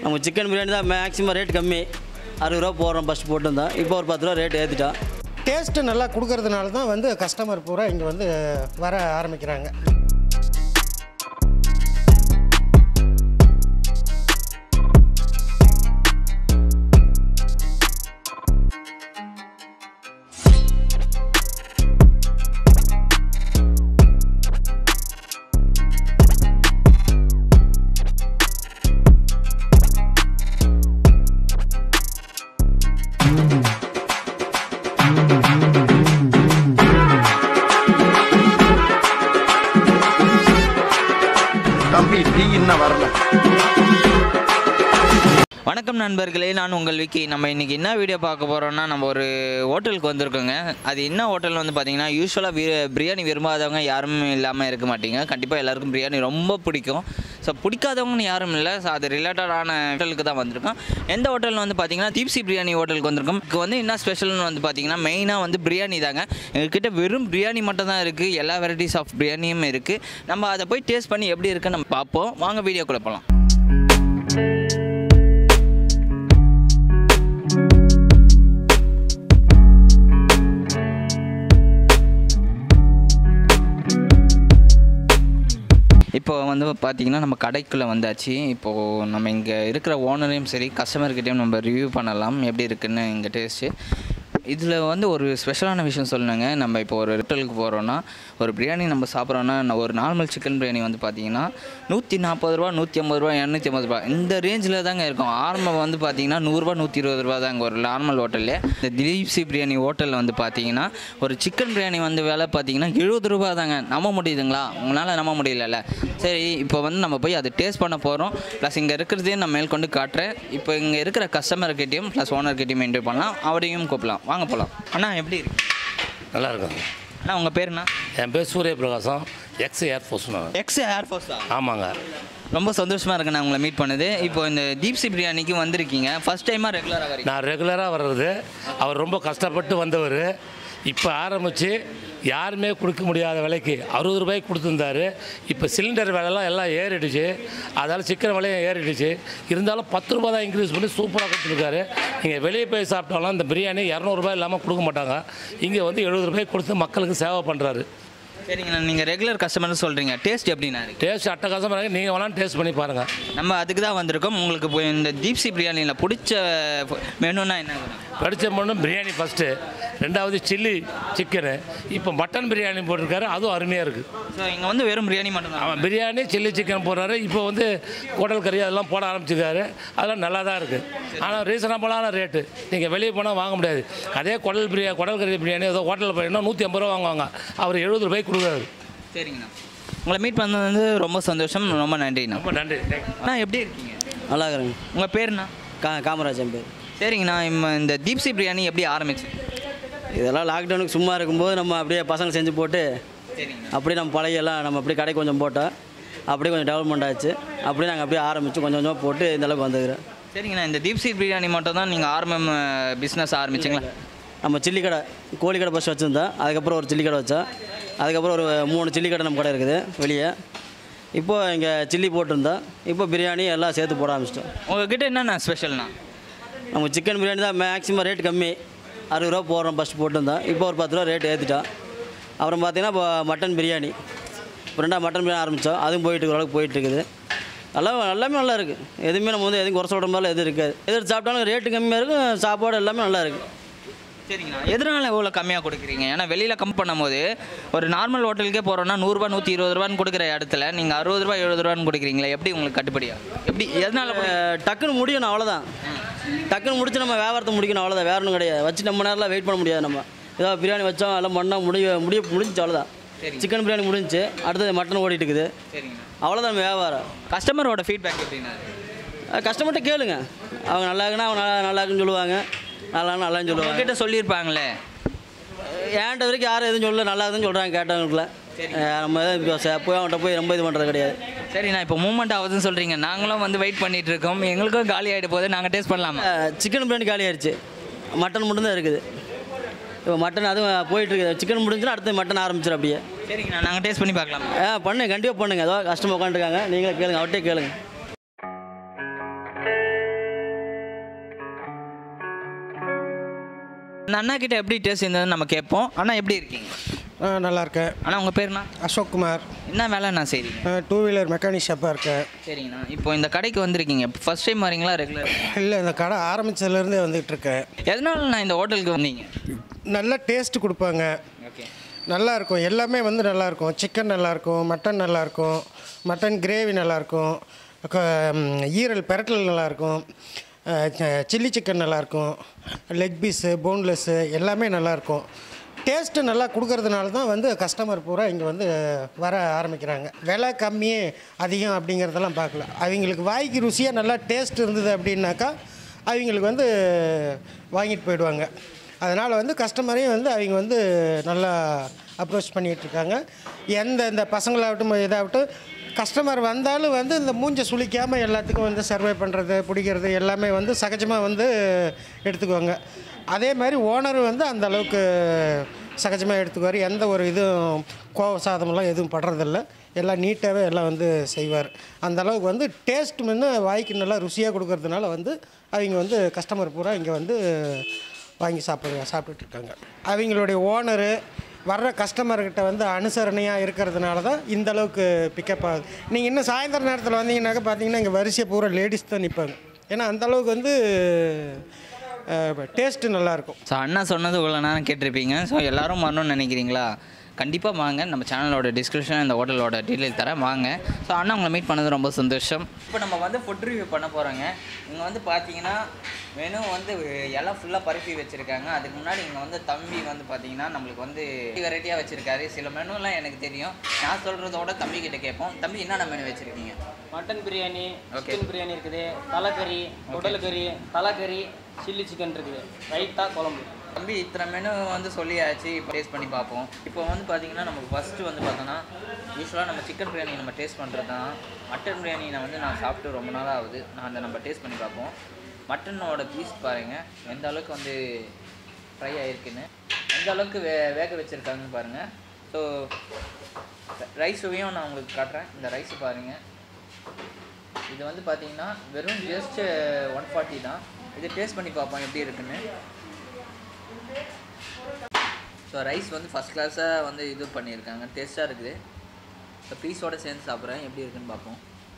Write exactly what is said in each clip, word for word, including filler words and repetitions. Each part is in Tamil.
நம்ம சிக்கன் பிரியாணி தான் மேக்ஸிமம் ரேட் கம்மி, அறுபது ரூபா போடுறோம் ஃபஸ்ட் போட்டுருந்தோம். இப்போ ஒரு பத்து ரூபா ரேட் ஏற்றிட்டோம். டேஸ்ட்டு நல்லா கொடுக்கறதுனால தான் வந்து கஸ்டமர் பூரா இங்கே வந்து வர ஆரம்பிக்கிறாங்க. வணக்கம் நண்பர்களே, நான் உங்கள் விக்கி. நம்ம இன்றைக்கி என்ன வீடியோ பார்க்க போகிறோம்னா, நம்ம ஒரு ஹோட்டலுக்கு வந்திருக்கோங்க. அது என்ன ஹோட்டல் வந்து பார்த்திங்கன்னா, யூஸ்வலாக வி பிரியாணி விரும்பாதவங்க யாரும் இல்லாமல் இருக்க மாட்டீங்க. கண்டிப்பாக எல்லாருக்கும் பிரியாணி ரொம்ப பிடிக்கும். ஸோ பிடிக்காதவங்கன்னு யாரும் இல்லை. ஸோ அது ரிலேட்டடான ஹோட்டலுக்கு தான் வந்திருக்கோம். எந்த ஹோட்டலில் வந்து பார்த்திங்கன்னா தீப்சி பிரியாணி ஹோட்டலுக்கு வந்திருக்கோம். இதுக்கு வந்து என்ன ஸ்பெஷல்னு வந்து பார்த்திங்கன்னா, மெயினாக வந்து பிரியாணி தாங்க. எங்கள்கிட்ட வெறும் பிரியாணி மட்டும் தான் இருக்குது, எல்லா வெரைட்டிஸ் ஆஃப் பிரியாணியும் இருக்குது. நம்ம அதை போய் டேஸ்ட் பண்ணி எப்படி இருக்குன்னு நம்ம பார்ப்போம். வாங்க வீடியோக்குள்ளே போகலாம். இப்போ வந்து பார்த்திங்கன்னா நம்ம கடைக்குள்ளே வந்தாச்சு. இப்போது நம்ம இங்கே இருக்கிற ஓனரையும் சரி கஸ்டமர்கிட்டையும் நம்ம ரிவ்யூ பண்ணலாம் எப்படி இருக்குன்னு இங்கே டேஸ்ட்டு. இதில் வந்து ஒரு ஸ்பெஷலான விஷயம் சொல்லணுங்க. நம்ம இப்போ ஒரு ஹோட்டலுக்கு போகிறோன்னா ஒரு பிரியாணி நம்ம சாப்பிட்றோன்னா, ஒரு நார்மல் சிக்கன் பிரியாணி வந்து பார்த்திங்கன்னா நூற்றி நாற்பது ரூபா நூற்றி ஐம்பது ரூபா இரநூத்தி ஐம்பது ரூபா இந்த ரேஞ்சில் தாங்க இருக்கும். ஆரம்பம் வந்து பார்த்திங்கன்னா நூறுரூவா நூற்றி இருபது ரூபா தாங்க ஒரு நார்மல் ஹோட்டலில். இந்த தீப்சி பிரியாணி ஹோட்டலில் வந்து பார்த்திங்கன்னா ஒரு சிக்கன் பிரியாணி வந்து விலை பார்த்திங்கன்னா எழுபது ரூபா தாங்க. நம்ப முடியுதுங்களா? உங்களால் நம்ப முடியல. சரி, இப்போ வந்து நம்ம போய் அதை டேஸ்ட் பண்ண போகிறோம். ப்ளஸ் இங்கே இருக்கிறதையும் நான் மேற்கொண்டு காட்டுறேன். இப்போ இங்கே இருக்கிற கஸ்டமர்கிட்டையும் ப்ளஸ் ஓனர்கிட்டையும் என்ட்ரி பண்ணலாம், அவரையும் கூப்பிடலாம். வாங்க போகலாம். அண்ணா எப்படி இருக்கு? நல்லா இருக்கும் அண்ணா. உங்கள் பேருண்ணா? என் பேர் சூரிய பிரகாசம், எக்ஸ் ஏர்ஃபோர்ஸ்ண்ணா. எக்ஸ் ஏர்ஃபோர்ஸா? ஆமாங்க. ரொம்ப சந்தோஷமாக இருக்கு நான் உங்களை மீட் பண்ணுது. இப்போ இந்த தீப்சி பிரியாணிக்கு வந்திருக்கீங்க, ஃபஸ்ட் டைமாக ரெகுலராக வரீங்க? நான் ரெகுலராக வர்றது. அவர் ரொம்ப கஷ்டப்பட்டு வந்தவர். இப்போ ஆரம்பித்து யாருமே கொடுக்க முடியாத விலைக்கு அறுபது ரூபாய்க்கு கொடுத்துருந்தாரு. இப்போ சிலிண்டர் விலைலாம் எல்லாம் ஏறிடுச்சு, அதால் சிக்கன் விலையும் ஏறிடுச்சு. இருந்தாலும் பத்து ரூபா தான் இன்க்ரீஸ் பண்ணி சூப்பராக கொடுத்துருக்காரு. நீங்கள் வெளியே போய் சாப்பிட்டாலும் இந்த பிரியாணி இரநூறுபா இல்லாமல் கொடுக்க மாட்டாங்க. இங்கே வந்து எழுபது ரூபாய்க்கு கொடுத்து மக்களுக்கு சேவை பண்ணுறாரு. சரிங்கண்ணா. நீங்கள் ரெகுலர் கஸ்டமர்னு சொல்கிறீங்க, டேஸ்ட் எப்படின்னா? டேஸ்ட் அட்டகாசமாக இருக்குது. நீங்கள் வேணாலும் டேஸ்ட் பண்ணி பாருங்கள். நம்ம அதுக்கு தான் வந்திருக்கோம். உங்களுக்கு இப்போ இந்த தீப்சி பிரியாணியில் பிடிச்ச மெனுன்னா என்ன? பிடிச்ச மெனு பிரியாணி ஃபஸ்ட்டு, ரெண்டாவது சில்லி சிக்கனு, இப்போ மட்டன் பிரியாணி போட்டிருக்காரு, அதுவும் அருமையாக இருக்குது. ஸோ இங்கே வந்து வெறும் பிரியாணி மட்டும் தான்? ஆமாம், பிரியாணி சில்லி சிக்கன் போடுறாரு. இப்போ வந்து குடல் கறி அதெல்லாம் போட ஆரம்பிச்சிருக்காரு. அதெல்லாம் நல்லா தான் இருக்குது. ஆனால் ரீசனபிளான ரேட்டு. நீங்கள் வெளியே போனால் வாங்க முடியாது. அதே குடல் பிரியாணி குடல் கறி பிரியாணி ஏதோ ஹோட்டலில் போயின்னா நூற்றி ஐம்பது ரூபா வாங்குவாங்க, அவர் எழுபது ரூபாய்க்கு கொடுக்குறாரு. சரிங்கண்ணா. உங்களை மீட் பண்ணது வந்து ரொம்ப சந்தோஷம். ரொம்ப நன்றிண்ணா. ரொம்ப நன்றி. அண்ணா எப்படி இருக்கீங்க? நல்லா இருக்கிறேங்க. உங்கள் பேருண்ணா? கா காமராஜன் பேர். சரிங்கண்ணா. இந்த தீப்சி பிரியாணி எப்படி ஆரம்பிச்சு? இதெல்லாம் லாக்டவுனுக்கு சும்மா இருக்கும்போது நம்ம அப்படியே பசங்க செஞ்சு போட்டு அப்படியே நம்ம பழையெல்லாம் நம்ம அப்படியே கடை கொஞ்சம் போட்டோம். அப்படியே கொஞ்சம் டெவலப்மெண்ட் ஆச்சு. அப்படியே நாங்கள் அப்படியே ஆரம்பித்து கொஞ்சம் கொஞ்சமாக போட்டு இந்த அளவுக்கு வந்துக்கிறேன். சரிங்கண்ணா. இந்த தீப்சி பிரியாணி மட்டும் தான் நீங்கள் ஆரம்பம் பிஸ்னஸ் ஆரம்பிச்சிங்களா? நம்ம சில்லி கடை, கோழி கடை ஃபஸ்ட் வச்சுருந்தோம். அதுக்கப்புறம் ஒரு சில்லி கடை வச்சோம். அதுக்கப்புறம் ஒரு மூணு சில்லி கடை நம்ம கடை இருக்குது வெளியே. இப்போது இங்கே சில்லி போட்டிருந்தோம். இப்போ பிரியாணி எல்லாம் சேர்த்து போட ஆரம்பிச்சிட்டோம். உங்கள்கிட்ட என்னென்ன ஸ்பெஷல்ண்ணா? நம்ம சிக்கன் பிரியாணி தான் மேக்ஸிமம் ரேட் கம்மி, அறுபது ரூபா போடுறோம் ஃபஸ்ட் போட்டிருந்தோம். இப்போ ஒரு பத்து ரூபா ரேட் ஏற்றிட்டோம். அப்புறம் பார்த்திங்கன்னா இப்போ மட்டன் பிரியாணி, இப்போ ரெண்டாவது மட்டன் பிரியாணி ஆரம்பித்தோம். அதுவும் போயிட்டு ஓரளவுக்கு போயிட்டுருக்குது. எல்லாம் எல்லாமே நல்லா இருக்குது. எதுவுமே நம்ம வந்து எதுவும் குறை சொல்கிற மாதிரிலாம் எதுவும் இருக்காது. எது சாப்பிட்டாலும் ரேட்டு கம்மியாக இருக்கும், சாப்பாடு எல்லாமே நல்லா இருக்குது. சரிங்கண்ணா. எதனால் எவ்வளோ கம்மியாக கொடுக்குறீங்க? ஏன்னா வெளியில் கம் பண்ணும்போது ஒரு நார்மல் ஹோட்டலுக்கே போகிறோன்னா நூறுரூவா நூற்றி இருபது ரூபான்னு கொடுக்குற இடத்துல நீங்கள் அறுபது ரூபா எழுபது ரூபான்னு கொடுக்குறீங்களா? எப்படி உங்களுக்கு கட்டுப்படியா? எப்படி எதனால்? டக்குன்னு முடியணும், அவ்வளோதான். டக்குன்னு முடிச்சு நம்ம வியாபாரத்தை முடிக்கணும், அவ்வளோதான். வேறு ஒன்றும் கிடையாது. வச்சு நம்ம நேரம்லாம் வெயிட் பண்ண முடியாது. நம்ம ஏதாவது பிரியாணி வச்சோம் எல்லாம் பண்ணால் முடிய முடிய முடிஞ்சிச்சு, அவ்வளோதான். சிக்கன் பிரியாணி முடிஞ்சிச்சு, அடுத்தது மட்டன் ஓடிட்டு இருக்குது. அவ்வளோதான் நம்ம வியாபாரம். கஸ்டமரோட ஃபீட்பேக் எப்படின்னா? கஸ்டமர்கிட்ட கேளுங்க. அவங்க நல்லா இருக்குன்னா அவங்க நல்லா நல்லா இருக்குன்னு சொல்லுவாங்க, நல்லா நல்லான்னு சொல்லுவாங்க. கிட்ட சொல்லியிருப்பாங்களே. ஏன்ட்ட வரைக்கும் யாரும் எதுவும் சொல்ல நல்லா இருக்குன்னு சொல்கிறாங்க கேட்டவங்களுக்குள்ள. நம்ம போய் அவன்கிட்ட போய் ரொம்ப இது பண்ணுறது கிடையாது. சரிண்ணா. இப்போ மூவ்மெண்ட் ஆகுதுன்னு சொல்கிறீங்க, நாங்களும் வந்து வெயிட் பண்ணிகிட்டு இருக்கோம். எங்களுக்கும் காலி ஆகிட்டு போகுது, நாங்கள் டேஸ்ட் பண்ணலாமா? சிக்கன் பிரியாணி காலி ஆயிடுச்சு, மட்டன் மட்டும்தான் இருக்குது. இப்போ மட்டன் அதுவும் போயிட்டுருக்குது. சிக்கன் முடிஞ்சுன்னா அடுத்து மட்டன் ஆரம்பிச்சிடும் அப்படியே. சரிங்கண்ணா. நாங்கள் டேஸ்ட் பண்ணி பார்க்கலாம். ஆ பண்ணுங்க, கண்டிப்பாக பண்ணுங்கள். ஏதோ கஸ்டமர் உட்காந்துருக்காங்க, நீங்களே கேளுங்க, அவர்கிட்டே கேளுங்க. அந்த அண்ணா கிட்ட எப்படி டேஸ்ட் இருந்ததுன்னு நம்ம கேட்போம். அண்ணா எப்படி இருக்கீங்க? நல்லா இருக்கேன். அண்ணா உங்கள் பேருண்ணா? அசோக் குமார். என்ன வேலைண்ணா செய்றீங்க? டூ வீலர் மெக்கானிக் ஷாப்பாக இருக்கேன். சரிங்கண்ணா. இப்போ இந்த கடைக்கு வந்திருக்கீங்க, ஃபர்ஸ்ட் டைம் வரீங்களா ரெகுலர்? இல்லை, இந்த கடை ஆரம்பித்ததுலேருந்தே வந்துகிட்டு இருக்கேன். எதனால நான் இந்த ஹோட்டலுக்கு வந்தீங்க? நல்ல டேஸ்ட்டு கொடுப்பாங்க, ஓகே, நல்லாயிருக்கும். எல்லாமே வந்து நல்லாயிருக்கும். சிக்கன் நல்லாயிருக்கும், மட்டன் நல்லாயிருக்கும், மட்டன் கிரேவி நல்லாயிருக்கும், ஈரல் பெரட்டல் நல்லாயிருக்கும், சில்லி சிக்கன் நல்லாயிருக்கும், லெக் பீஸு, போன்லெஸ்ஸு எல்லாமே நல்லாயிருக்கும். டேஸ்ட்டு நல்லா கொடுக்கறதுனால தான் வந்து கஸ்டமர் பூரா இங்கே வந்து வர ஆரம்பிக்கிறாங்க. விலை கம்மி அதிகம் அப்படிங்கிறதெல்லாம் பார்க்கல. அவங்களுக்கு வாய்க்கு ருசியாக நல்லா டேஸ்ட் இருந்தது அப்படின்னாக்கா அவங்களுக்கு வந்து வாங்கிட்டு போயிடுவாங்க. அதனால் வந்து கஸ்டமரையும் வந்து அவங்க வந்து நல்லா அப்ரோச் பண்ணிகிட்ருக்காங்க. எந்த இந்த பசங்களாகட்டும் இதாகட்டும் கஸ்டமர் வந்தாலும் வந்து இந்த மூஞ்சை சுளிக்காமல் எல்லாத்துக்கும் வந்து சர்வே பண்ணுறது பிடிக்கிறது எல்லாமே வந்து சகஜமாக வந்து எடுத்துக்குவாங்க. அதே மாதிரி ஓனரும் வந்து அந்த அளவுக்கு சகஜமாக எடுத்துக்குவார். எந்த ஒரு இதுவும் கோவ சாதமெல்லாம் எதுவும் படுறதில்ல. எல்லாம் நீட்டாகவே எல்லாம் வந்து செய்வார். அந்த அளவுக்கு வந்து டேஸ்ட் வந்து வாய்க்கு நல்லா ருசியாக கொடுக்கறதுனால வந்து அவங்க வந்து கஸ்டமர் பூரா இங்கே வந்து வாங்கி சாப்பிடு சாப்பிட்டுட்ருக்காங்க. அவங்களுடைய ஓனரு வர்ற கஸ்டமர்கிட்ட வந்து அனுசரணையாக இருக்கிறதுனால தான் இந்தளவுக்கு பிக்கப் ஆகுது. நீங்கள் இன்னும் சாயந்தர நேரத்தில் வந்தீங்கன்னாக்கா பார்த்தீங்கன்னா இங்கே வரிசை பூரா லேடிஸ் தான் நிற்பாங்க. ஏன்னா அந்தளவுக்கு வந்து டேஸ்ட்டு நல்லாயிருக்கும். ஸோ அண்ணா சொன்னது இவ்வளோ நேரம் கேட்டிருப்பீங்க. ஸோ எல்லோரும் வரணும்னு நினைக்கிறீங்களா? கண்டிப்பாக வாங்க. நம்ம சேனலோட டிஸ்கிரிப்ஷன் இந்த ஹோட்டலோட டீட்டெயில் தரேன், வாங்க. ஸோ அண்ணா உங்களை மீட் பண்ணது ரொம்ப சந்தோஷம். இப்போ நம்ம வந்து ஃபுட் ரிவ்யூ பண்ண போகிறோங்க. இங்கே வந்து பார்த்தீங்கன்னா மெனு வந்து எல்லாம் ஃபுல்லாக பரப்பி வச்சுருக்காங்க. அதுக்கு முன்னாடி இங்கே வந்து தம்பி வந்து பார்த்தீங்கன்னா நம்மளுக்கு வந்து வெரைட்டியாக வச்சுருக்காரு. சில மெனுலாம் எனக்கு தெரியும், நான் சொல்கிறதோட தம்பி கிட்டே கேட்போம். தம்பி என்னென்ன மெனு வச்சுருக்கீங்க? மட்டன் பிரியாணி, சிக்கன் பிரியாணி இருக்குது, தலைக்கறி, குடல் கறி, தலைக்கறி, சில்லி சிக்கன் இருக்குது, ரைத்தா, குழம்பு. தம்பி இத்தனை மெனு வந்து சொல்லியாச்சு. இப்போ டேஸ்ட் பண்ணி பார்ப்போம். இப்போ வந்து பார்த்திங்கன்னா நமக்கு ஃபஸ்ட்டு வந்து பார்த்தோன்னா யூஸ்வலாக நம்ம சிக்கன் பிரியாணி நம்ம டேஸ்ட் பண்ணுறது தான். மட்டன் பிரியாணி நான் வந்து நான் சாப்பிட்டு ரொம்ப நாளாக ஆகுது. நான் அதை நம்ம டேஸ்ட் பண்ணி பார்ப்போம். மட்டனோட பீஸ் பாருங்கள் எந்த அளவுக்கு வந்து ஃப்ரை ஆகிருக்குன்னு, எந்த அளவுக்கு வே வேக வச்சுருக்காங்கன்னு பாருங்கள். ஸோ ரைஸையும் நான் உங்களுக்கு காட்டுறேன். இந்த ரைஸு பாருங்கள், இது வந்து பார்த்திங்கன்னா வெறும் ஜஸ்ட் ஒன் ஃபார்ட்டி தான். இது டேஸ்ட் பண்ணி பார்ப்போம் எப்படி இருக்குன்னு. ஸோ ரைஸ் வந்து ஃபஸ்ட் கிளாஸாக வந்து இது பண்ணியிருக்காங்க, டேஸ்ட்டாக இருக்குது. ஸோ பீஸோடு சேர்ந்து சாப்பிட்றேன், எப்படி இருக்குன்னு பார்ப்போம்.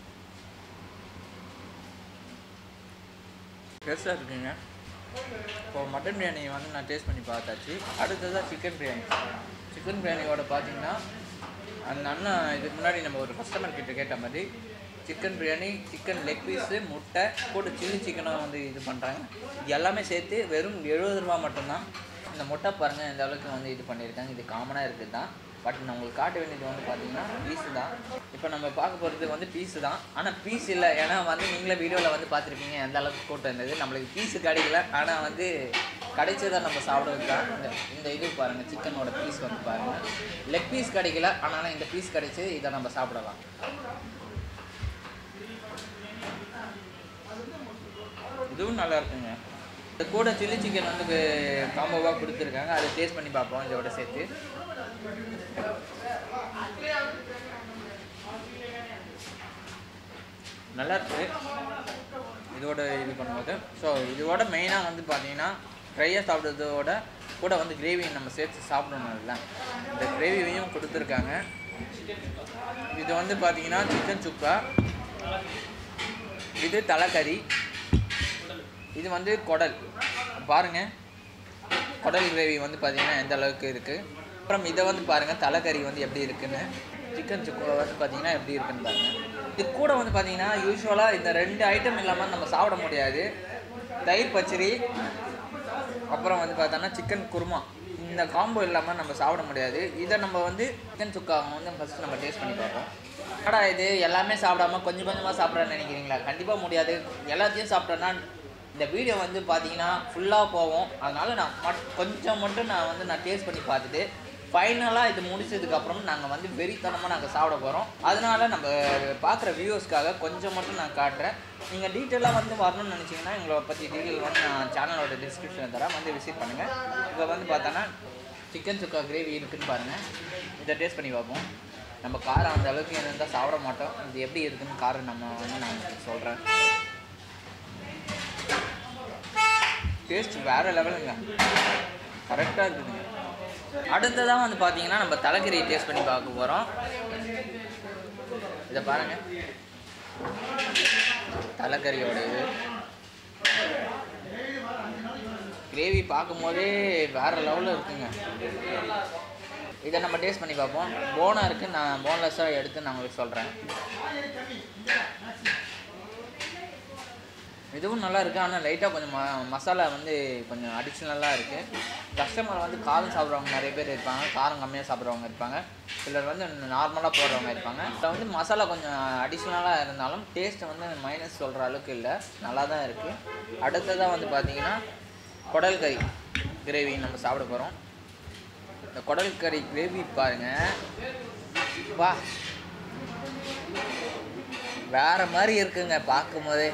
டேஸ்ட்டாக இருக்குங்க. இப்போ மட்டன் பிரியாணி வந்து நான் டேஸ்ட் பண்ணி பார்த்தாச்சு. அடுத்ததாக சிக்கன் பிரியாணி. சிக்கன் பிரியாணியோட பார்த்தீங்கன்னா அந்த அண்ணன் இதுக்கு முன்னாடி நம்ம ஒரு கஸ்டமர் கிட்ட கேட்ட மாதிரி chicken biryani, chicken leg piece, முட்டை போட்டு சில்லி சிக்கனும் வந்து இது பண்ணுறாங்க. இது எல்லாமே சேர்த்து வெறும் எழுபது ரூபா மட்டும்தான். இந்த முட்டை பாருங்கள் எந்த அளவுக்கு வந்து இது பண்ணியிருக்காங்க. இது காமனாக இருக்குது தான், பட் நான் உங்களுக்கு காட்ட வேண்டியது வந்து பார்த்தீங்கன்னா பீஸு தான். இப்போ நம்ம பார்க்க போகிறது வந்து பீஸு தான், ஆனால் பீஸ் இல்லை. ஏன்னா வந்து நீங்களே வீடியோவில் வந்து பார்த்துருப்பீங்க எந்த அளவுக்கு கூட்டம் இருந்தது. நம்மளுக்கு பீஸு கிடைக்கல, ஆனால் வந்து கிடைச்சதை நம்ம சாப்பிடுறது தான். இந்த இந்த இது பாருங்கள், சிக்கனோட பீஸ் வந்து பாருங்கள். லெக் பீஸ் கிடைக்கல, ஆனாலும் இந்த பீஸ் கிடைச்சி இதை நம்ம சாப்பிடலாம். இதுவும் நல்லா இருக்குங்க. இது கூட சில்லி சிக்கன் வந்து காம்போவாக கொடுத்துருக்காங்க, அதை டேஸ்ட் பண்ணி பார்ப்போம் இதோட சேர்த்து. நல்லா இருக்குது இதோட இது பண்ணும்போது. ஸோ இதோட மெயினாக வந்து பார்த்தீங்கன்னா ஃப்ரையாக சாப்பிட்றதோட கூட வந்து கிரேவி நம்ம சேர்த்து சாப்பிடணும். இல்லை இந்த கிரேவியையும் கொடுத்துருக்காங்க. இது வந்து பார்த்தீங்கன்னா சிக்கன் சுக்கா, இது தலைக்கறி, இது வந்து குடல் பாருங்கள். குடல் கிரேவி வந்து பார்த்திங்கன்னா எந்த அளவுக்கு இருக்குது. அப்புறம் இதை வந்து பாருங்கள் தலைக்கறி வந்து எப்படி இருக்குன்னு. சிக்கன் சுக்கா வந்து பார்த்திங்கன்னா எப்படி இருக்குன்னு பாருங்கள். இது கூட வந்து பார்த்திங்கன்னா யூஸ்வலாக இந்த ரெண்டு ஐட்டம் இல்லாமல் நம்ம சாப்பிட முடியாது. தயிர் பச்சடி, அப்புறம் வந்து பார்த்தோன்னா சிக்கன் குருமா, இந்த காம்போ இல்லாமல் நம்ம சாப்பிட முடியாது. இதை நம்ம வந்து சிக்கன் சுக்கா வந்து ஃபஸ்ட்டு நம்ம டேஸ்ட் பண்ணி பார்ப்போம். ஆடா இது எல்லாமே சாப்பிடாம கொஞ்சம் கொஞ்சமாக சாப்பிட்றேன்னு நினைக்கிறீங்களா? கண்டிப்பாக முடியாது. எல்லாத்தையும் சாப்பிட்டோன்னா இந்த வீடியோ வந்து பார்த்தீங்கன்னா ஃபுல்லாக போவோம். அதனால் நான் மட் கொஞ்சம் மட்டும் நான் வந்து நான் டேஸ்ட் பண்ணி பார்த்துட்டு ஃபைனலாக இது முடிச்சதுக்கப்புறம் நாங்கள் வந்து வெறித்தனமாக நாங்கள் சாப்பிட போகிறோம். அதனால் நம்ம பார்க்குற வியூவர்ஸ்க்காக கொஞ்சம் மட்டும் நான் காட்டுறேன். நீங்கள் டீட்டெயிலாக வந்து வரணும்னு நினச்சிங்கன்னா எங்களை பற்றி டீட்டெயில் வந்து நான் சேனலோட டிஸ்கிரிப்ஷனில் தரேன், வந்து விசிட் பண்ணுங்கள். இப்போ வந்து பார்த்தோன்னா சிக்கன் சுக்கா கிரேவி இருக்குதுன்னு பாருங்கள். இதை டேஸ்ட் பண்ணி பார்ப்போம். நம்ம காரம் அந்த அளவுக்கு இருந்தால் சாப்பிட மாட்டோம். இது எப்படி இருக்குதுன்னு காரம் நம்ம வந்து நான் உங்களுக்கு சொல்கிறேன். டேஸ்ட் வேறு லெவலுங்க. கரெக்டாக இருக்குதுங்க. அடுத்ததாக வந்து பார்த்தீங்கன்னா நம்ம தலைக்கறி டேஸ்ட் பண்ணி பார்க்க போகிறோம். இதை பாருங்கள், தலைக்கறியோட இது கிரேவி பார்க்கும்போதே வேறு லெவலில் இருக்குங்க. இதை நம்ம டேஸ்ட் பண்ணி பார்ப்போம். போனாக இருக்குது, நான் போன்லெஸ்ஸாக எடுத்து நான் உங்களுக்கு சொல்கிறேன். இதுவும் நல்லா இருக்குது, ஆனால் லைட்டாக கொஞ்சம் ம மசாலா வந்து கொஞ்சம் அடிஷ்னலாக இருக்குது. கஸ்டமர் வந்து காரம் சாப்பிட்றவங்க நிறைய பேர் இருப்பாங்க, காரம் கம்மியாக சாப்பிட்றவங்க இருப்பாங்க, சிலர் வந்து நார்மலாக போடுறவங்க இருப்பாங்க. இதில் வந்து மசாலா கொஞ்சம் அடிஷ்னலாக இருந்தாலும் டேஸ்ட்டு வந்து மைனஸ் சொல்கிற அளவுக்கு இல்லை, நல்லா தான் இருக்குது. அடுத்ததாக வந்து பார்த்திங்கன்னா குடல் கறி கிரேவி நம்ம சாப்பிட போகிறோம். இந்த குடல் கறி கிரேவி பாருங்கள், வா வேறு மாதிரி இருக்குங்க பார்க்கும் போதே.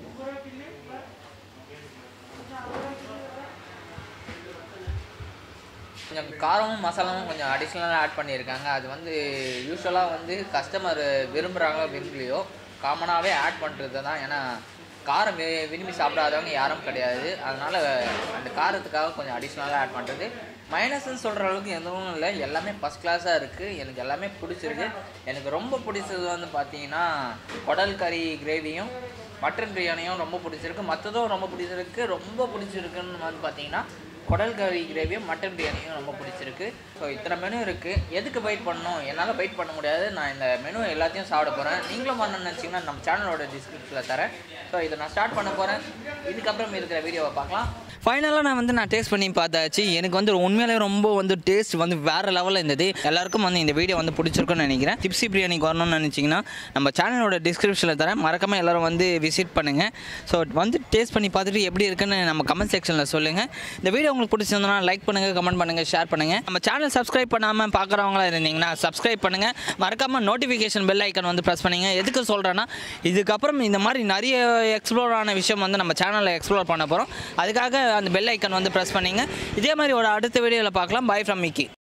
கொஞ்சம் காரமும் மசாலாவும் கொஞ்சம் அடிஷ்னலாக ஆட் பண்ணியிருக்காங்க. அது வந்து யூஸ்வலாக வந்து கஸ்டமர் விரும்புகிறாங்களோ விரும்பலையோ காமனாகவே ஆட் பண்ணுறது தான். ஏன்னா காரம் வி விரும்பி சாப்பிடாதவங்க யாரும் கிடையாது. அதனால் அந்த காரத்துக்காக கொஞ்சம் அடிஷ்னலாக ஆட் பண்ணுறது. மைனஸ்ன்னு சொல்கிற அளவுக்கு எதுவும் இல்லை, எல்லாமே ஃபஸ்ட் கிளாஸாக இருக்குது. எனக்கு எல்லாமே பிடிச்சிருக்கு. எனக்கு ரொம்ப பிடிச்சது வந்து பார்த்திங்கன்னா குடல் கறி கிரேவியும் மட்டன் பிரியாணியும் ரொம்ப பிடிச்சிருக்கு. மற்றதும் ரொம்ப பிடிச்சிருக்கு. ரொம்ப பிடிச்சிருக்குன்னு வந்து பார்த்திங்கன்னா குடல் கறி கிரேவியும் மட்டன் பிரியாணியும் ரொம்ப பிடிச்சிருக்கு. ஸோ இத்தனை மெனு இருக்குது, எதுக்கு வெயிட் பண்ணணும்? என்னால் வெயிட் பண்ண முடியாது. நான் இந்த மெனு எல்லாத்தையும் சாப்பிட போகிறேன். நீங்களும் பண்ணணும்னு நினச்சிங்கன்னா நம்ம சேனலோட டிஸ்கிரிப்ஷனில் தரேன். ஸோ இதை நான் ஸ்டார்ட் பண்ண போகிறேன். இதுக்கப்புறம் இருக்கிற வீடியோவை பார்க்கலாம். ஃபைனலாக நான் வந்து நான் டேஸ்ட் பண்ணி பார்த்தாச்சு. எனக்கு வந்து உண்மையிலே ரொம்ப வந்து டேஸ்ட் வந்து வேறு லெவலில் இருந்தது. எல்லாருக்கும் வந்து இந்த வீடியோ வந்து பிடிச்சிருக்குன்னு நினைக்கிறேன். டிப்ஸி பிரியாணிக்கு வரணும்னு நினச்சிங்கன்னா நம்ம சேனலோட டிஸ்கிரிப்ஷனில் தரேன், மறக்காமல் எல்லோரும் வந்து விசிட் பண்ணுங்கள். ஸோ வந்து டேஸ்ட் பண்ணி பார்த்துட்டு எப்படி இருக்குன்னு நம்ம கமெண்ட் செக்ஷனில் சொல்லுங்கள். இந்த வீடியோ உங்களுக்கு பிடிச்சிருந்தனா லைக் பண்ணுங்கள், கமெண்ட் பண்ணுங்கள், ஷேர் பண்ணுங்கள். நம்ம சேனல் சப்ஸ்கிரைப் பண்ணாமல் பார்க்குறவங்களா இருந்தீங்கன்னா சப்ஸ்கிரைப் பண்ணுங்கள். மறக்காமல் நோட்டிஃபிகேஷன் பெல் ஐக்கன் வந்து ப்ரெஸ் பண்ணுங்கள். எதுக்கு சொல்கிறேன்னா இதுக்கப்புறம் இந்த மாதிரி நிறைய எக்ஸ்ப்ளோர் ஆன விஷயம் வந்து நம்ம சேனலில் எக்ஸ்ப்ளோர் பண்ண போகிறோம். அதுக்காக அந்த பெல் ஐக்கன் வந்து ப்ரெஸ் பண்ணிங்க. இதே மாதிரி ஒரு அடுத்த வீடியோவில் பார்க்கலாம். Bye from Mickey.